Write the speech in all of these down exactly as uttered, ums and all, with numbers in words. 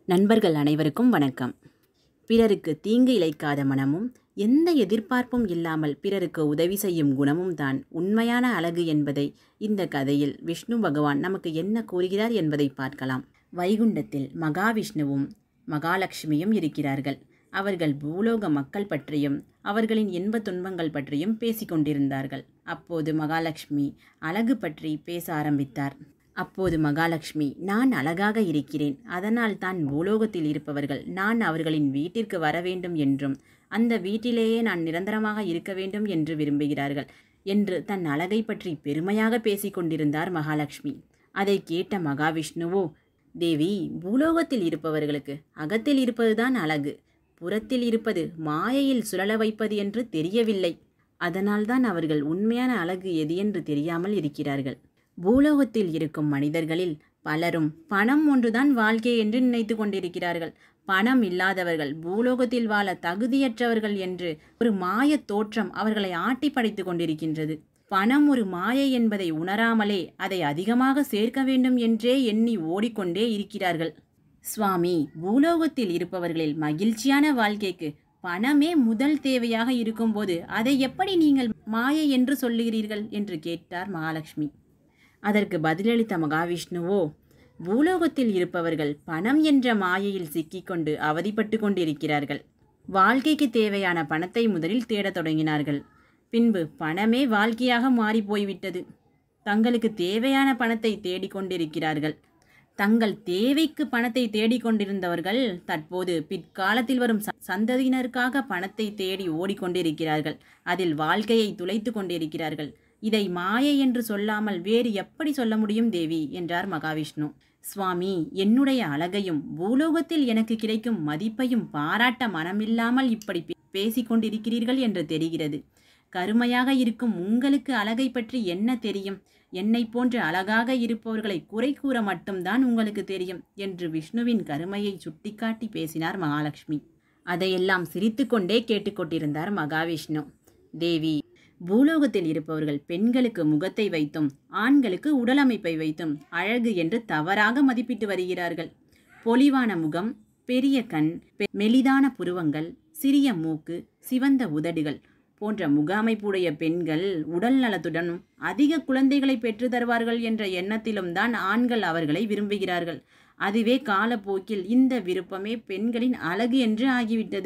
நண்பர்கள் அனைவருக்கும் வணக்கம். பிறருக்கு தீங்கு இழைக்காத மனமும் எந்த எதிர்பார்ப்பும் இல்லாமல் பிறருக்கு உதவி செய்யும் குணமும் தான் உண்மையான அழகு என்பதை இந்த கதையில் விஷ்ணு பகவான் நமக்கு என்ன கூறுகிறார் என்பதை பார்க்கலாம். வைகுண்டத்தில் மகாவிஷ்ணுவும் மகாலட்சுமியும் இருக்கிறார்கள். அவர்கள் பூலோக மக்கள் பற்றியும் அவர்களின் இன்ப துன்பங்கள் பற்றியும் பேசிக்கொண்டிருந்தார்கள். அப்போது மகாலட்சுமி அழகு பற்றி பேச ஆரம்பித்தார். அப்போது மகாலட்சுமி, நான் அழகாக இருக்கிறேன், அதனால் தான் பூலோகத்தில் இருப்பவர்கள் நான் அவர்களின் வீட்டிற்கு வர வேண்டும் என்றும் அந்த வீட்டிலேயே நான் நிரந்தரமாக இருக்க வேண்டும் என்று விரும்புகிறார்கள் என்று தன் அழகை பற்றி பெருமையாக பேசிக்கொண்டிருந்தார் மகாலட்சுமி. அதை கேட்ட மகாவிஷ்ணுவோ, தேவி, பூலோகத்தில் இருப்பவர்களுக்கு அகத்தில் இருப்பதுதான் அழகு, புறத்தில் இருப்பது மாயையில் சுழல வைப்பது என்று தெரியவில்லை. அதனால்தான் அவர்கள் உண்மையான அழகு எது என்று தெரியாமல் இருக்கிறார்கள். பூலோகத்தில் இருக்கும் மனிதர்களில் பலரும் பணம் ஒன்றுதான் வாழ்க்கை என்று நினைத்து கொண்டிருக்கிறார்கள். பணம் இல்லாதவர்கள் பூலோகத்தில் வாழ தகுதியற்றவர்கள் என்று ஒரு மாய தோற்றம் அவர்களை ஆட்டி படைத்து கொண்டிருக்கின்றது. பணம் ஒரு மாயை என்பதை உணராமலே அதை அதிகமாக சேர்க்க வேண்டும் என்றே எண்ணி ஓடிக்கொண்டே இருக்கிறார்கள். சுவாமி, பூலோகத்தில் இருப்பவர்களில் மகிழ்ச்சியான வாழ்க்கைக்கு பணமே முதல் தேவையாக இருக்கும்போது அதை எப்படி நீங்கள் மாயை என்று சொல்லுகிறீர்கள் என்று கேட்டார் மகாலட்சுமி. அதற்கு பதிலளித்த மகாவிஷ்ணுவோ, பூலோகத்தில் இருப்பவர்கள் பணம் என்ற மாயையில் சிக்கிக்கொண்டு அவதிப்பட்டு கொண்டிருக்கிறார்கள். வாழ்க்கைக்கு தேவையான பணத்தை முதலில் தேடத் தொடங்கினார்கள். பின்பு பணமே வாழ்க்கையாக மாறி போய்விட்டது. தங்களுக்கு தேவையான பணத்தை தேடிக்கொண்டிருக்கிறார்கள். தங்கள் தேவைக்கு பணத்தை தேடிக்கொண்டிருந்தவர்கள் தற்போது பிற்காலத்தில் வரும் சந்ததியினருக்காக பணத்தை தேடி ஓடிக்கொண்டிருக்கிறார்கள். அதில் வாழ்க்கையை துளைத்து கொண்டிருக்கிறார்கள். இதை மாயை என்று சொல்லாமல் வேறு எப்படி சொல்ல முடியும் தேவி என்றார் மகாவிஷ்ணு. சுவாமி, என்னுடைய அழகையும் பூலோகத்தில் எனக்கு கிடைக்கும் மதிப்பையும் பாராட்ட மனமில்லாமல் இப்படி பேசிக்கொண்டிருக்கிறீர்கள் என்று தெரிகிறது. கருமையாக இருக்கும் உங்களுக்கு அழகை பற்றி என்ன தெரியும்? என்னை போன்று அழகாக இருப்பவர்களை குறை கூற மட்டும்தான் உங்களுக்கு தெரியும் என்று விஷ்ணுவின் கருமையை சுட்டிக்காட்டி பேசினார் மகாலட்சுமி. அதையெல்லாம் சிரித்து கொண்டே கேட்டுக்கொண்டிருந்தார் மகாவிஷ்ணு. தேவி, பூலோகத்தில் இருப்பவர்கள் பெண்களுக்கு முகத்தை வைத்தும் ஆண்களுக்கு உடல் அமைப்பை வைத்தும் அழகு என்று தவறாக மதிப்பிட்டு வருகிறார்கள். பொலிவான முகம், பெரிய கண், மெலிதான புருவங்கள், சிறிய மூக்கு, சிவந்த உதடுகள் போன்ற முக அமைப்புடைய பெண்கள் உடல் நலத்துடனும் அதிக குழந்தைகளை பெற்று தருவார்கள் என்ற எண்ணத்திலும் தான் ஆண்கள் அவர்களை விரும்புகிறார்கள். அதுவே காலப்போக்கில் இந்த விருப்பமே பெண்களின் அழகு என்று ஆகிவிட்டது.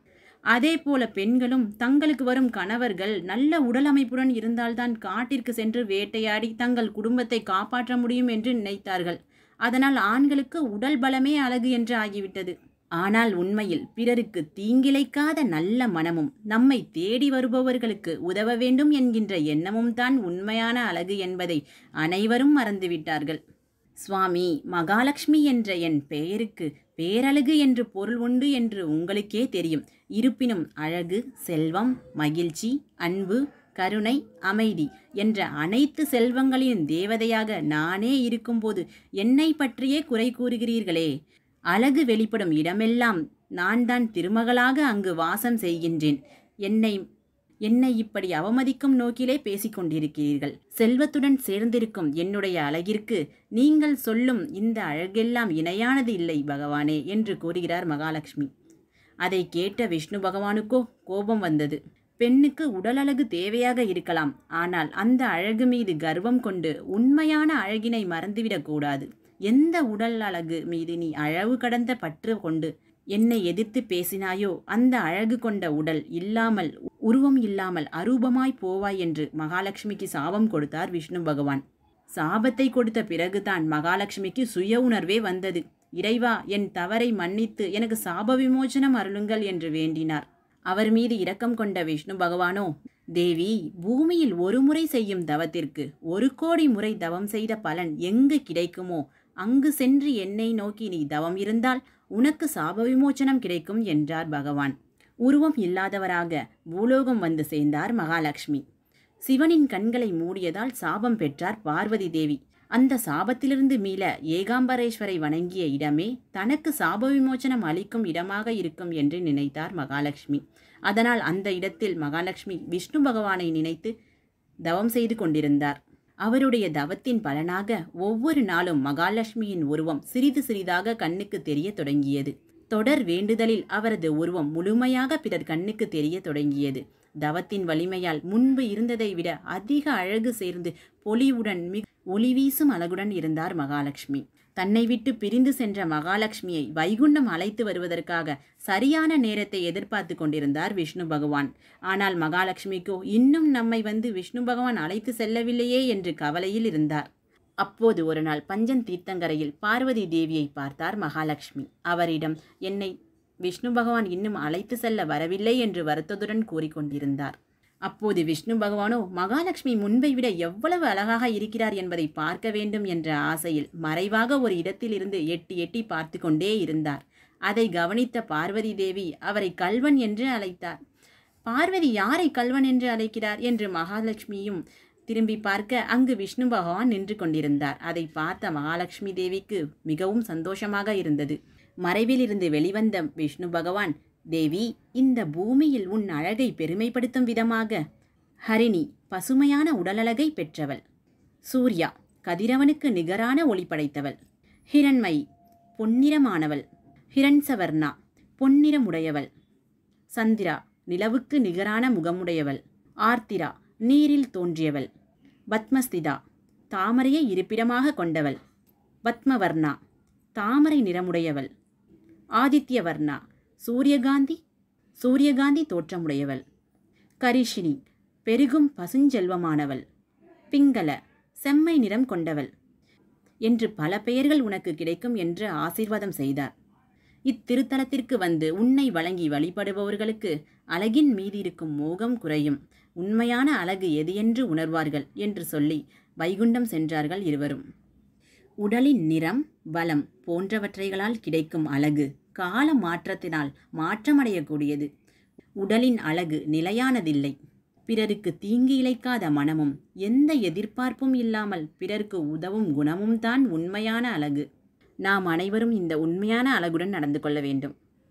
அதே போல பெண்களும் தங்களுக்கு வரும் கணவர்கள் நல்ல உடல் அமைப்புடன் இருந்தால்தான் காட்டிற்கு சென்று வேட்டையாடி தங்கள் குடும்பத்தை காப்பாற்ற முடியும் என்று நினைத்தார்கள். அதனால் ஆண்களுக்கு உடல் பலமே அழகு என்று ஆகிவிட்டது. ஆனால் உண்மையில் பிறருக்கு தீங்கிழைக்காத நல்ல மனமும் நம்மை தேடி வருபவர்களுக்கு உதவ வேண்டும் என்கின்ற எண்ணமும் தான் உண்மையான அழகு என்பதை அனைவரும் மறந்துவிட்டார்கள். சுவாமி, மகாலட்சுமி என்ற என் பெயருக்கு பேரழகு என்று பொருள் உண்டு என்று உங்களுக்கே தெரியும். இருப்பினும் அழகு, செல்வம், மகிழ்ச்சி, அன்பு, கருணை, அமைதி என்ற அனைத்து செல்வங்களின் தேவதையாக நானே இருக்கும்போது என்னை பற்றியே குறை கூறுகிறீர்களே. அழகு வெளிப்படும் இடமெல்லாம் நான் தான் திருமகளாக அங்கு வாசம் செய்கின்றேன். என்னை என்னை இப்படி அவமதிக்கும் நோக்கிலே பேசிக்கொண்டிருக்கிறீர்கள். செல்வத்துடன் சேர்ந்திருக்கும் என்னுடைய அழகிற்கு நீங்கள் சொல்லும் இந்த அழகெல்லாம் இணையானது இல்லை பகவானே என்று கூறுகிறார் மகாலட்சுமி. அதை கேட்ட விஷ்ணு பகவானுக்கோ கோபம் வந்தது. பெண்ணுக்கு உடல் அழகு தேவையாக இருக்கலாம், ஆனால் அந்த அழகு மீது கர்வம் கொண்டு உண்மையான அழகினை மறந்துவிடக்கூடாது. எந்த உடல் அழகு மீது நீ அளவு கடந்த பற்று கொண்டு என்னை எதிர்த்து பேசினாயோ அந்த அழகு கொண்ட உடல் இல்லாமல் உருவம் இல்லாமல் அரூபமாய் போவாய் என்று மகாலட்சுமிக்கு சாபம் கொடுத்தார் விஷ்ணு பகவான். சாபத்தை கொடுத்த பிறகுதான் மகாலட்சுமிக்கு சுய உணர்வே வந்தது. இறைவா, என் தவறை மன்னித்து எனக்கு சாப விமோசனம் அருளுங்கள் என்று வேண்டினார். அவர் மீது இரக்கம் கொண்ட விஷ்ணு பகவானோ, தேவி, பூமியில் ஒரு முறை செய்யும் தவத்திற்கு ஒரு கோடி முறை தவம் செய்த பலன் எங்கு கிடைக்குமோ அங்கு சென்று என்னை நோக்கி நீ தவம் இருந்தால் உனக்கு சாப விமோச்சனம் கிடைக்கும் என்றார் பகவான். உருவம் இல்லாதவராக பூலோகம் வந்து சேர்ந்தார் மகாலட்சுமி. சிவனின் கண்களை மூடியதால் சாபம் பெற்றார் பார்வதி தேவி. அந்த சாபத்திலிருந்து மீள ஏகாம்பரேஸ்வரை வணங்கிய இடமே தனக்கு சாப விமோச்சனம் அளிக்கும் இடமாக இருக்கும் என்று நினைத்தார் மகாலட்சுமி. அதனால் அந்த இடத்தில் மகாலட்சுமி விஷ்ணு பகவானை நினைத்து தவம் செய்து கொண்டிருந்தார். அவருடைய தவத்தின் பலனாக ஒவ்வொரு நாளும் மகாலட்சுமியின் உருவம் சிறிது சிறிதாக கண்ணுக்கு தெரிய தொடங்கியது. தொடர் வேண்டுதலில் அவரது உருவம் முழுமையாக பிறர் கண்ணுக்கு தெரிய தொடங்கியது. தவத்தின் வலிமையால் முன்பு இருந்ததை விட அதிக அழகு சேர்ந்து பொலிவுடன் மிக ஒளி வீசும் அழகுடன் இருந்தார் மகாலட்சுமி. தன்னை விட்டு பிரிந்து சென்ற மகாலட்சுமியை வைகுண்டம் அழைத்து வருவதற்காக சரியான நேரத்தை எதிர்பார்த்து கொண்டிருந்தார் விஷ்ணு பகவான். ஆனால் மகாலட்சுமிக்கோ இன்னும் நம்மை வந்து விஷ்ணு பகவான் அழைத்து செல்லவில்லையே என்று கவலையில் இருந்தார். அப்போது ஒரு நாள் பஞ்சன் தீர்த்தங்கரையில் பார்வதி தேவியை பார்த்தார் மகாலட்சுமி. அவரிடம், என்னை விஷ்ணு பகவான் இன்னும் அழைத்து செல்ல வரவில்லை என்று வருத்தத்துடன் கூறிக்கொண்டிருந்தார். அப்போது விஷ்ணு பகவானோ மகாலட்சுமி முன்பை விட எவ்வளவு அழகாக இருக்கிறார் என்பதை பார்க்க வேண்டும் என்ற ஆசையில் மறைவாக ஒரு இடத்திலிருந்து எட்டி எட்டி பார்த்து கொண்டே இருந்தார். அதை கவனித்த பார்வதி தேவி அவரை கல்வன் என்று அழைத்தார். பார்வதி யாரை கல்வன் என்று அழைக்கிறார் என்று மகாலட்சுமியும் திரும்பி பார்க்க அங்கு விஷ்ணு பகவான் நின்று கொண்டிருந்தார். அதை பார்த்த மகாலட்சுமி தேவிக்கு மிகவும் சந்தோஷமாக இருந்தது. மறைவில் இருந்து வெளிவந்த விஷ்ணு பகவான், தேவி, இந்த பூமியில் உன் அழகை பெருமைப்படுத்தும் விதமாக ஹரிணி பசுமையான உடலழகை பெற்றவள், சூர்யா கதிரவனுக்கு நிகரான ஒளி படைத்தவள், ஹிரண்மயி பொன்னிறமானவள், ஹிரண்சவர்ணா பொன்னிறமுடையவள், சந்திரா நிலவுக்கு நிகரான முகமுடையவள், ஆர்த்திரா நீரில் தோன்றியவள், பத்மஸ்திதா தாமரையை இருப்பிடமாக கொண்டவள், பத்மவர்ணா தாமரை நிறமுடையவள், ஆதித்யவர்ணா சூரியகாந்தி சூரியகாந்தி தோற்றமுடையவள், கரிஷினி பெருகும் பசுஞ்செல்வமானவள், பிங்கள செம்மை நிறம் கொண்டவள் என்று பல பெயர்கள் உனக்கு கிடைக்கும் என்று ஆசீர்வாதம் செய்தார். இத்திருத்தலத்திற்கு வந்து உன்னை வழங்கி வழிபடுபவர்களுக்கு அழகின் மீது இருக்கும் மோகம் குறையும், உண்மையான அழகு எது என்று உணர்வார்கள் என்று சொல்லி வைகுண்டம் சென்றார்கள் இருவரும். உடலின் நிறம், பலம் போன்றவற்றைகளால் கிடைக்கும் அழகு கால மாற்றத்தினால் மாற்றமடையக்கூடியது. உடலின் அழகு நிலையானதில்லை. பிறருக்கு தீங்கு இழைக்காத மனமும் எந்த எதிர்பார்ப்பும் இல்லாமல் பிறருக்கு உதவும் குணமும் தான் உண்மையான அழகு. நாம் அனைவரும் இந்த உண்மையான அழகுடன் நடந்து கொள்ள வேண்டும்.